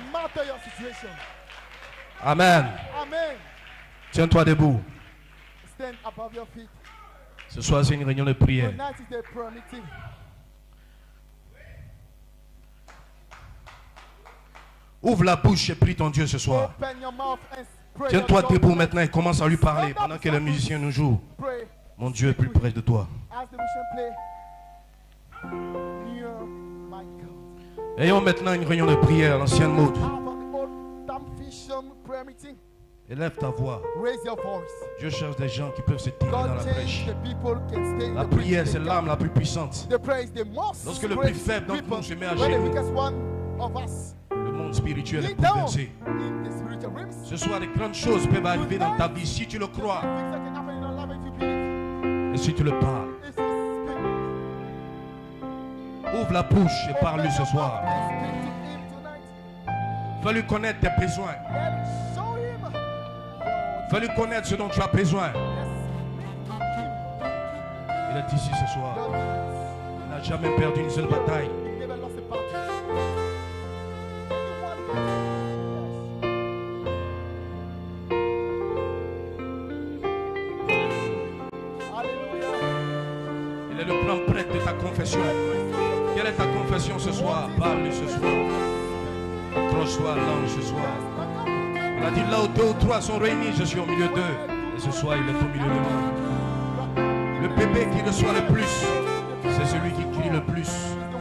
Amen. Tiens-toi debout. Ce soir, c'est une réunion de prière. Ouvre la bouche et prie ton Dieu ce soir. Tiens-toi debout maintenant et commence à lui parler pendant que les musiciens nous jouent. Mon Dieu est plus près de toi. Ayons maintenant une réunion de prière à l'ancienne mode. Élève ta voix. Dieu cherche des gens qui peuvent se tirer dans la brèche. La prière, c'est l'arme la plus puissante. Lorsque le plus faible d'entre nous se met à gémir, le monde spirituel est bouleversé. Ce soir, de grandes choses peuvent arriver dans ta vie si tu le crois. Et si tu le parles. Ouvre la bouche et parle-lui ce soir. Fais-lui connaître tes besoins. Fais-lui connaître ce dont tu as besoin. Il est ici ce soir. Il n'a jamais perdu une seule bataille. Il est le grand prêtre de ta confession. Quelle est ta confession ce soir? Parle-lui ce soir. Accroche-toi à l'ange ce soir. Il a dit là où deux ou trois sont réunis, je suis au milieu d'eux. Et ce soir, il est au milieu de nous. Le bébé qui reçoit le plus, c'est celui qui crie le plus.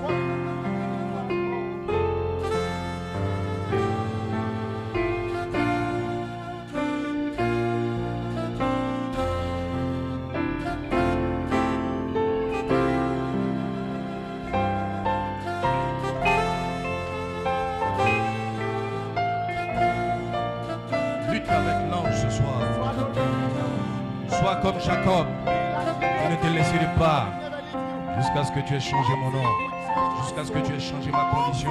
Comme Jacob, je ne te laisserai pas jusqu'à ce que tu aies changé mon nom, jusqu'à ce que tu aies changé ma condition.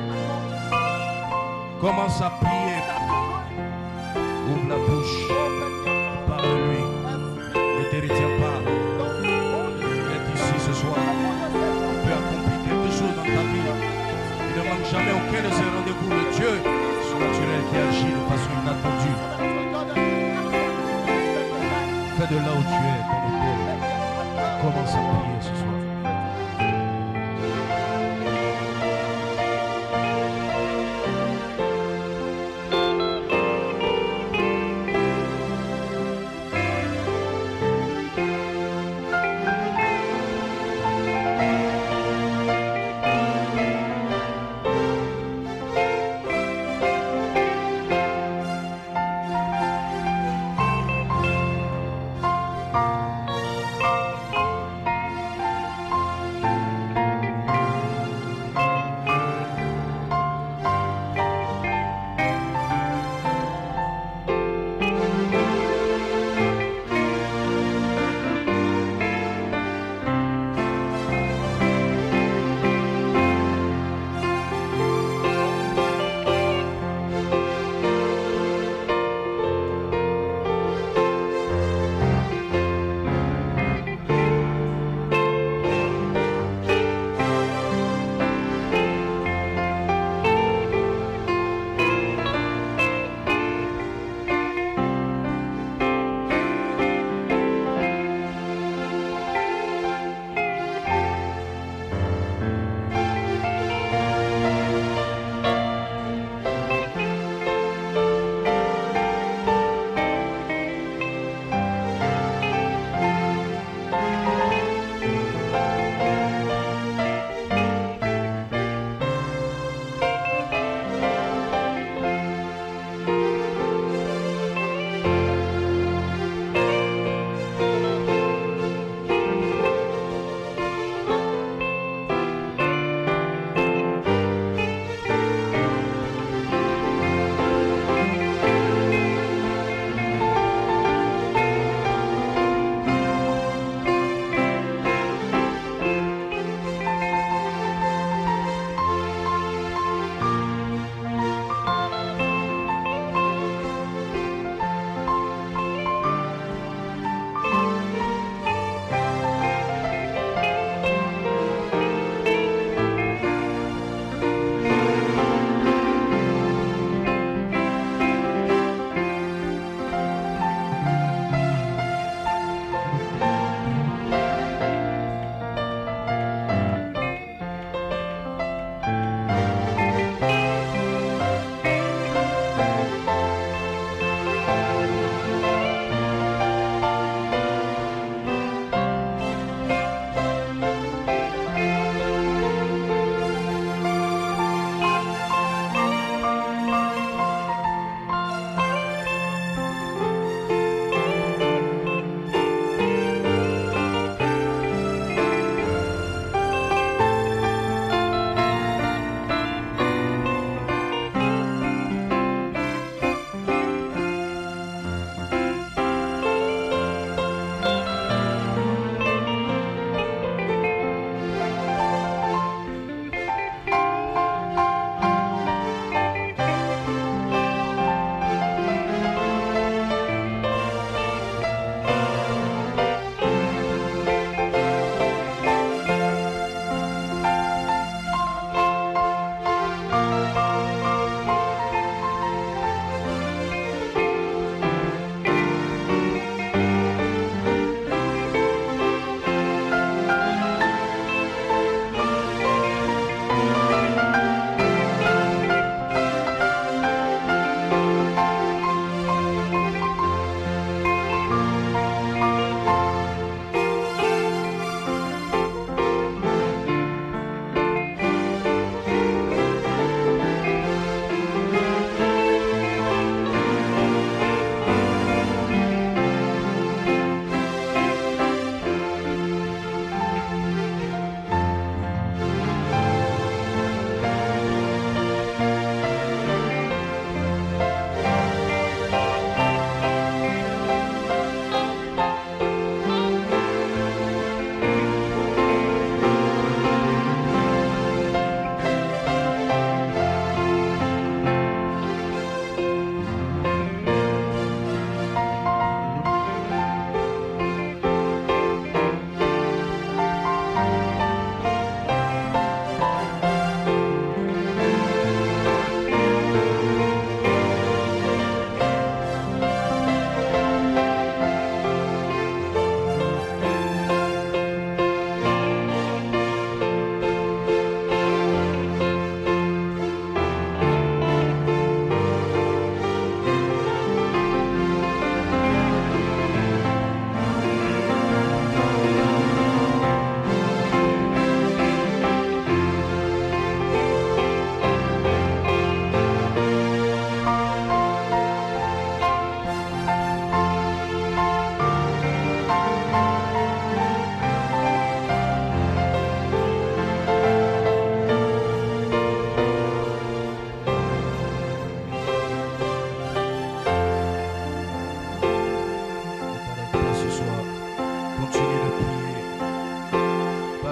Commence à prier. Ouvre la bouche. Parle-lui. Ne te retiens pas. Il est ici ce soir. Il peut accomplir quelque chose dans ta vie. Il ne manque jamais aucun de ces rendez-vous. Le Dieu surnaturel qui agit de façon inattendue. Fais de là où tu es, ton hôtel. Commence à prier ce soir.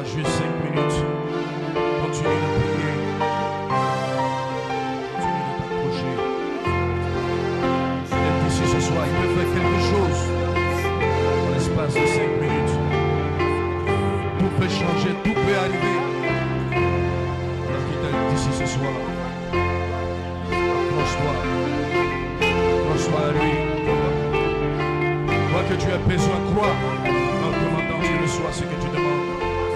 juste cinq minutes. Continue de prier. Continue de t'approcher. Il est ici ce soir. Il peut faire quelque chose en l'espace de cinq minutes. Tout peut changer, tout peut arriver. Alors qu'il est ici ce soir. Accroche-toi. Accroche-toi à lui. Toi que tu as besoin, crois en demandant qu'il reçoit ce que tu demandes.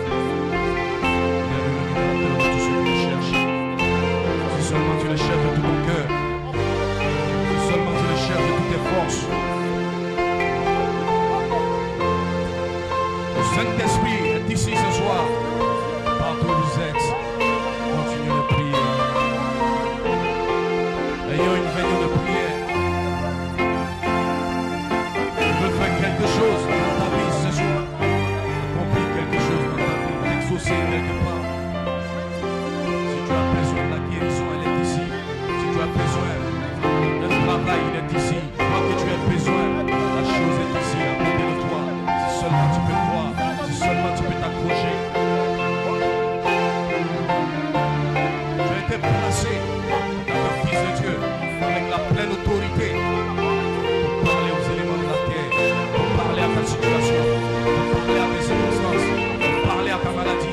Il est le libérateur de tous ceux qui le cherchent. Si seulement tu le cherches de tout ton cœur, si seulement tu le cherches de toutes tes forces. Le Saint-Esprit est ici ce soir. Partout où vous êtes, continuez de prier. Ayons une veille de prière. Quelque chose dans ta vie ce soir, accomplir quelque chose dans ta vie, t'exaucer quelque part. Si tu as besoin de la guérison, elle est ici. Si tu as besoin d'un travail, il est ici. Quoi que tu aies besoin, la chose est ici, à côté de toi. Si seulement tu peux croire, si seulement tu peux t'accrocher. Tu as été placé dans le Fils de Dieu avec la pleine autorité. À ta situation, pour parler à tes circonstances, pour parler à ta maladie.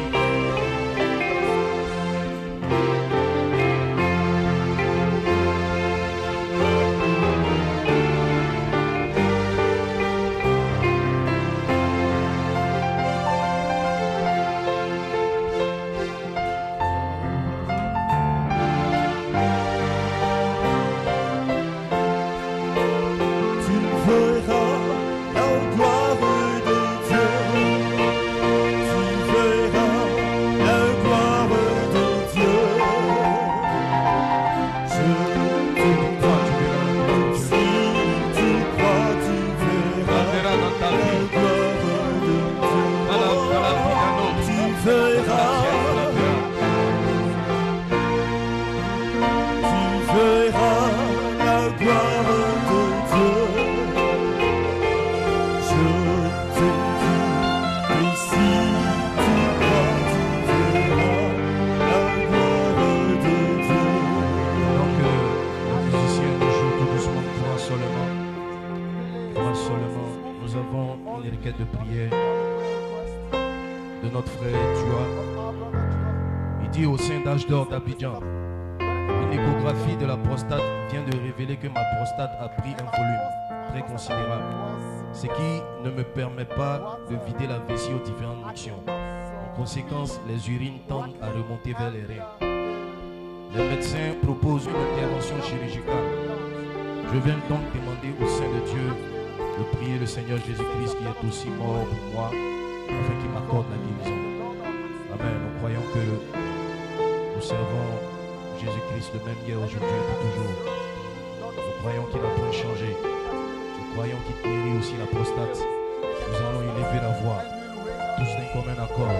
D'or d'Abidjan. Une échographie de la prostate vient de révéler que ma prostate a pris un volume très considérable, ce qui ne me permet pas de vider la vessie aux différentes missions. En conséquence, les urines tendent à remonter vers les reins. Les médecins proposent une intervention chirurgicale. Je viens donc demander au Saint de Dieu de prier le Seigneur Jésus-Christ qui est aussi mort pour moi, afin qu'il m'accorde la guérison. Amen. Nous croyons que nous servons Jésus-Christ le même hier, aujourd'hui et pour toujours. Nous croyons qu'il a point changé. Nous croyons qu'il guérit aussi la prostate. Nous allons élever la voix, tous d'un commun accord.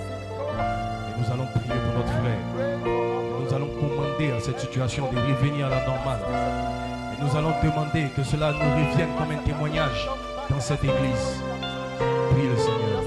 Et nous allons prier pour notre frère. Et nous allons commander à cette situation de revenir à la normale. Et nous allons demander que cela nous revienne comme un témoignage dans cette église. Prie le Seigneur.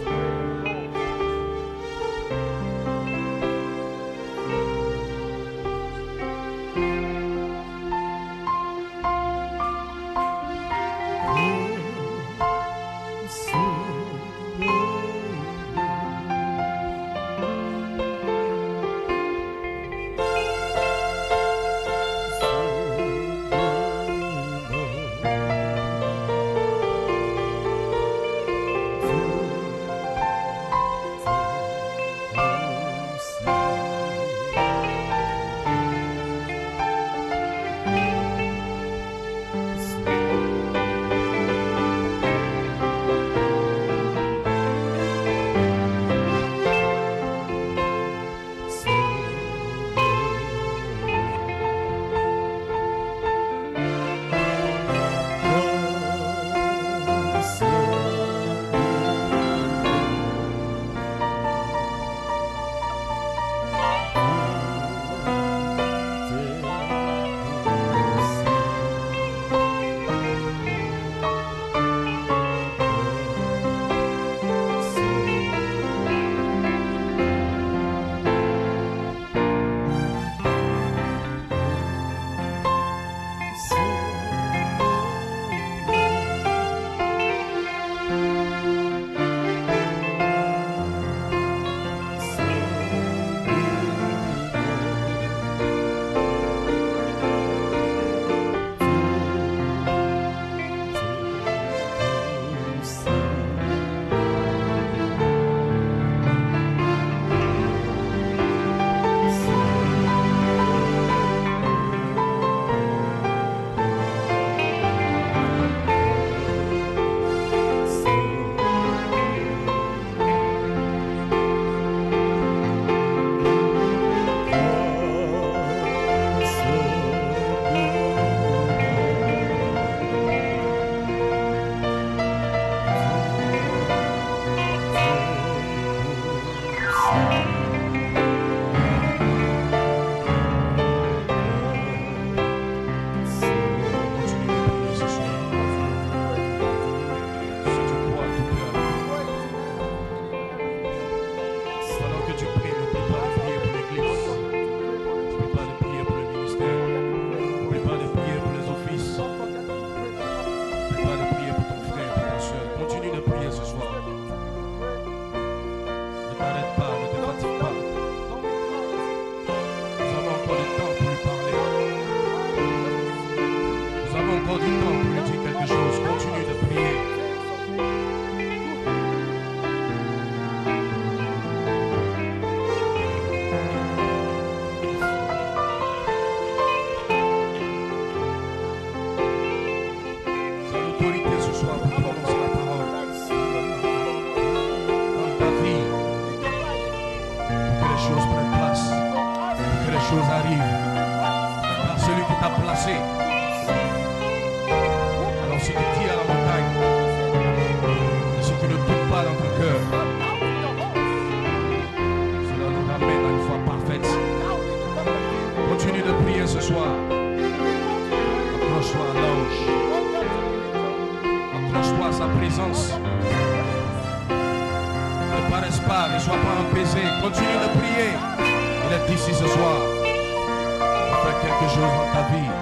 vie, pour que les choses prennent place, pour que les choses arrivent. Par celui qui t'a placé. Alors ce qui dit à la montagne, et ce qui ne tombe pas dans ton cœur, cela nous ramène à une foi parfaite. Continue de prier ce soir. Accroche-toi à l'ange. Accroche-toi à sa présence. Ne paraisse pas, ne sois pas apaisé. Continue de prier. Il est ici ce soir pour faire quelque chose dans ta vie.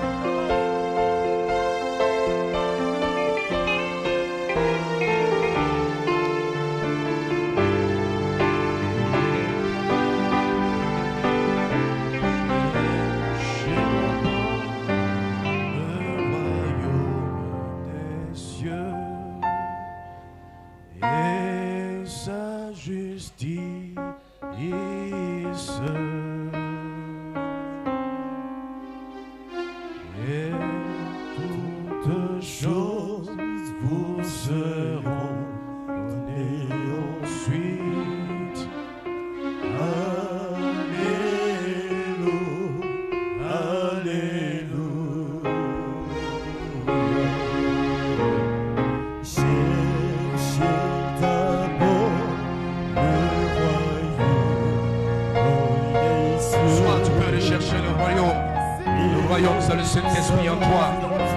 C'est le Saint-Esprit en toi.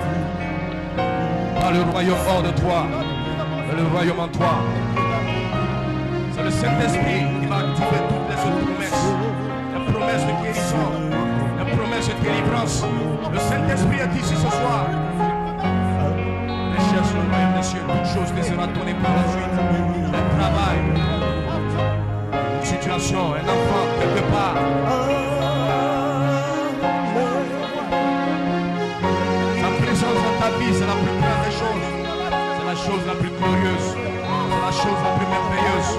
Pas le royaume hors de toi, mais le royaume en toi. C'est le Saint-Esprit qui va activer toutes les autres promesses. Les promesses de guérison, les promesses de délivrance. Le Saint-Esprit est ici ce soir. Recherche le royaume des cieux. Toute chose te sera donnée par la suite. Un travail, une situation, un enfant quelque part. Dans ta vie, c'est la plus grande des choses. C'est la chose la plus glorieuse. C'est la chose la plus merveilleuse.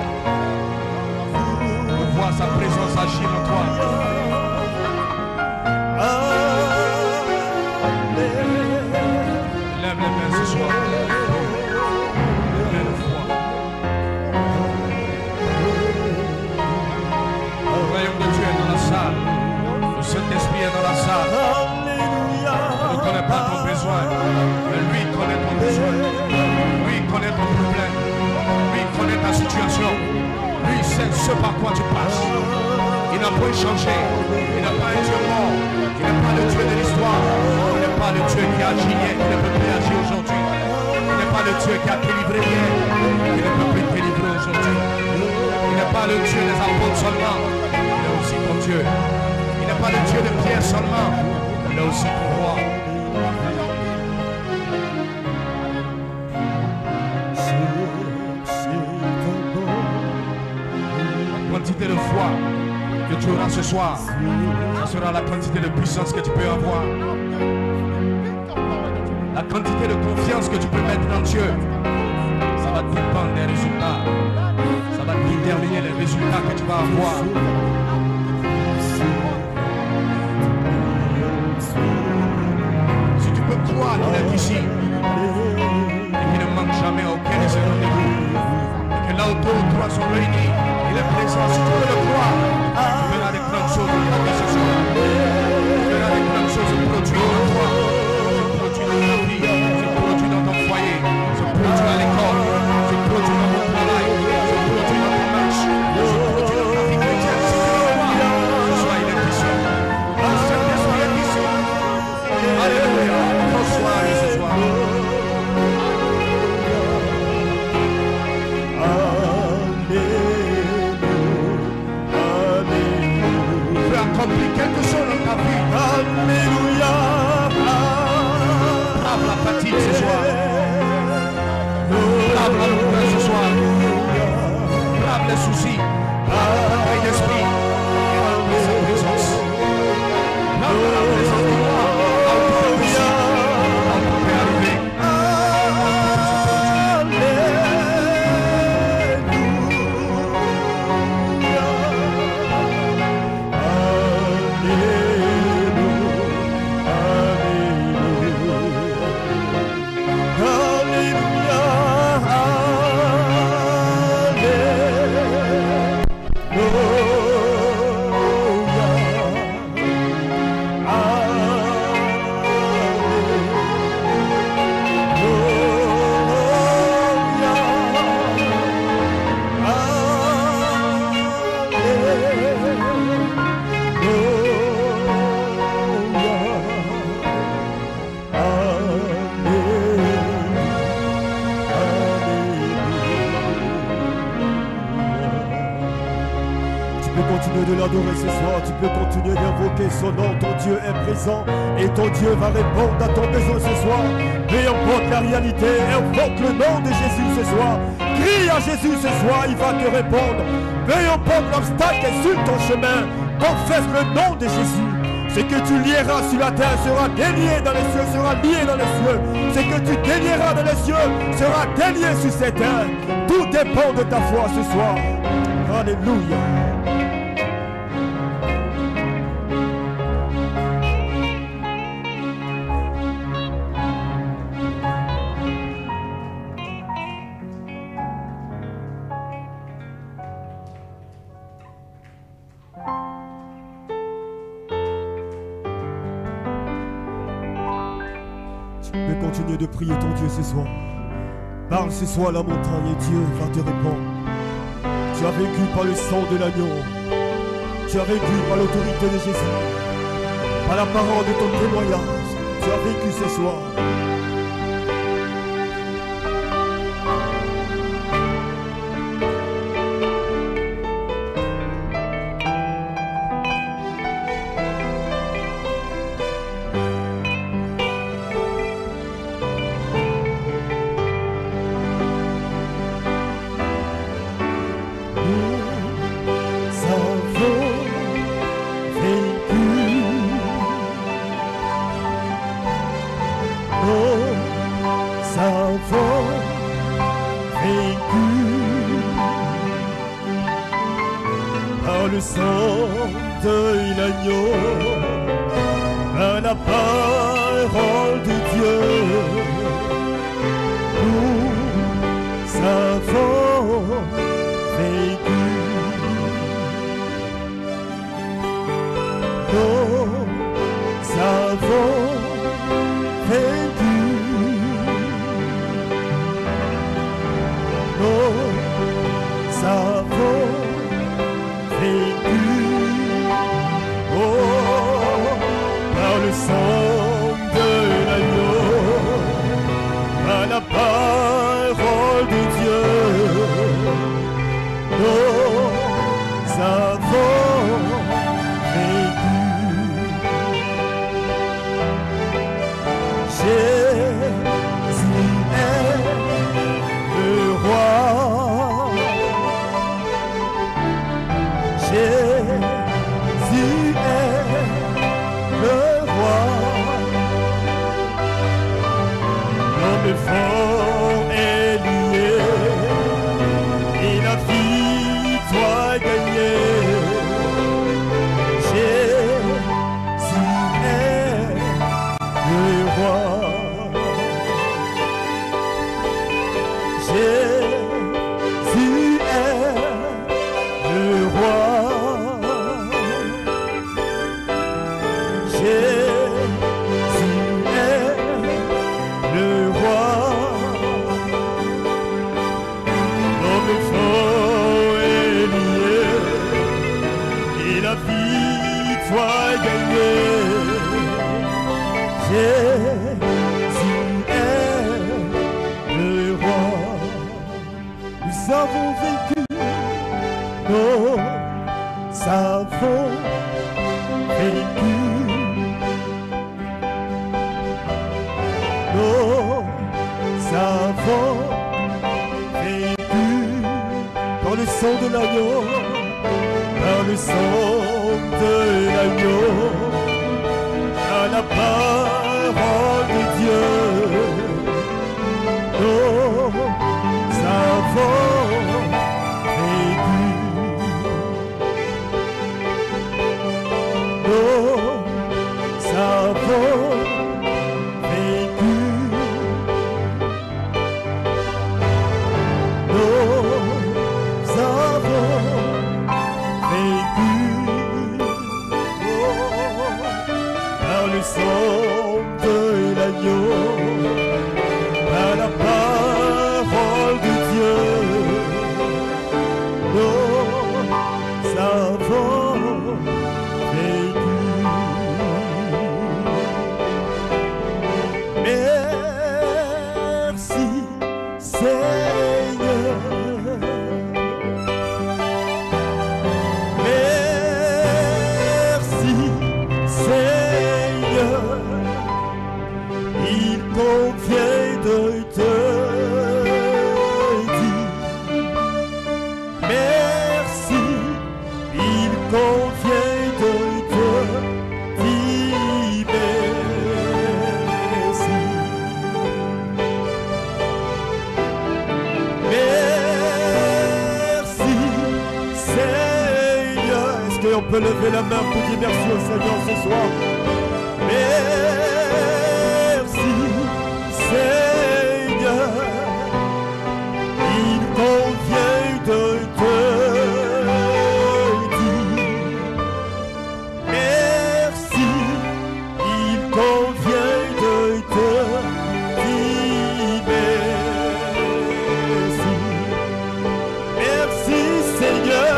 De voir sa présence agir en toi. Lève les mains ce soir. Pleine foi. Le royaume de Dieu est dans la salle. Le Saint-Esprit est dans la salle. Il ne connaît pas ton besoin, mais lui connaît ton besoin. Lui connaît ton problème. Lui connaît ta situation. Lui sait ce par quoi tu passes. Il n'a pas changé. Il n'est pas un Dieu mort. Il n'est pas le Dieu de l'histoire. Il n'est pas le Dieu qui a agi hier, qui ne peut plus agir aujourd'hui. Il n'est pas le Dieu qui a délivré hier, qui ne peut plus délivrer aujourd'hui. Il n'est pas le Dieu des apôtres seulement. Il est aussi ton Dieu. Il n'est pas le Dieu de Pierre seulement. Il est aussi ton roi. La quantité de foi que tu auras ce soir, ce sera la quantité de puissance que tu peux avoir. La quantité de confiance que tu peux mettre en Dieu, ça va dépendre des résultats. Ça va déterminer les résultats que tu vas avoir. Si tu peux croire qu'il est ici et qu'il ne manque jamais aucun de ses rendez-vous, et que là où deux ou trois sont réunis, il est présent. Si tu veux le croire, tu verras des grandes choses dans ta vie ce soir. Tu verras des grandes choses se produire en toi, se produire dans ta vie, se produire dans ton foyer, se produire à l'école, se produire dans ton travail, se produire dans ton marche, se produire dans ta vie chrétienne. Si tu le crois, ce soir il est ici. Le Saint-Esprit est ici. Alléluia. Bonsoir ce soir. Accomplis quelque chose dans ta vie. Alléluia. Brave la fatigue ce soir. Brave la douleur ce soir. Brave les soucis. Brave la taille d'esprit. Et dans sa présence. Brave la présence de moi. Là où tu peux réussir. Là où tu peux arriver. Alléluia. peux continuer de l'adorer ce soir, tu peux continuer d'invoquer son nom, ton Dieu est présent et ton Dieu va répondre à ton besoin ce soir. Peu importe la réalité, invoque le nom de Jésus ce soir. Crie à Jésus ce soir, il va te répondre. Peu importe l'obstacle sur ton chemin, confesse le nom de Jésus. Ce que tu lieras sur la terre sera délié dans les cieux, sera lié dans les cieux. Ce que tu délieras dans les cieux sera délié sur cette terre. Tout dépend de ta foi ce soir. Alléluia. Continue de prier ton Dieu ce soir. Parle ce soir à la montagne et Dieu va te répondre. Tu as vécu par le sang de l'agneau. Tu as vécu par l'autorité de Jésus. Par la parole de ton témoignage. Tu as vécu ce soir. Par la parole de Dieu, on peut lever la main pour dire merci au Seigneur ce soir. Merci, Seigneur. Il convient de te dire merci. Il convient de te dire merci. Merci, Seigneur.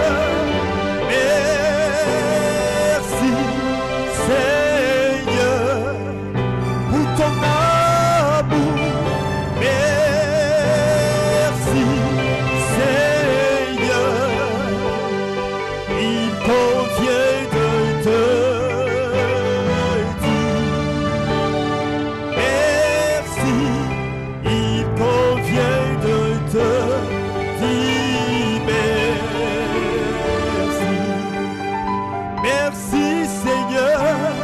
Merci, Seigneur, pour ton amour. Merci, Seigneur. Il convient de te dire merci. Il convient de te dire merci. Merci, Seigneur.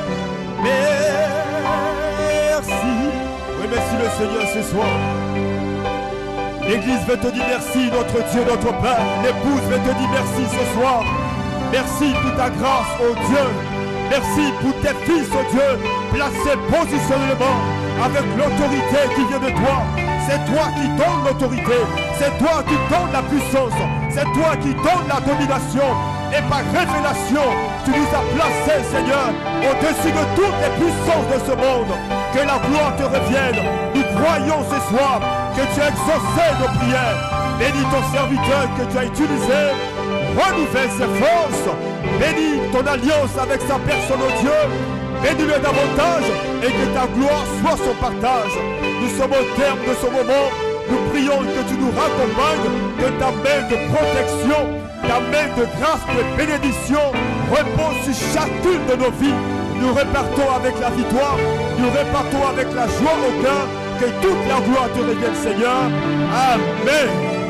Merci. Oui, merci le Seigneur ce soir. L'église veut te dire merci, notre Dieu, notre Père. L'épouse veut te dire merci ce soir. Merci pour ta grâce, oh Dieu. Merci pour tes fils, oh Dieu, placés positionnellement avec l'autorité qui vient de toi. C'est toi qui donnes l'autorité. C'est toi qui donnes la puissance. C'est toi qui donnes la domination. Et par révélation, tu nous as placés, Seigneur, au-dessus de toutes les puissances de ce monde. Que la gloire te revienne. Nous croyons ce soir que tu as exaucé nos prières. Bénis ton serviteur que tu as utilisé. Renouvelle ses forces. Bénis ton alliance avec sa personne, oh Dieu. Bénis-le davantage et que ta gloire soit son partage. Nous sommes au terme de ce moment. Nous prions que tu nous raccompagnes, que ta main de protection, ta main de grâce, de bénédiction repose sur chacune de nos vies. Nous repartons avec la victoire, nous repartons avec la joie au cœur. Que toute la gloire te revienne, Seigneur. Amen.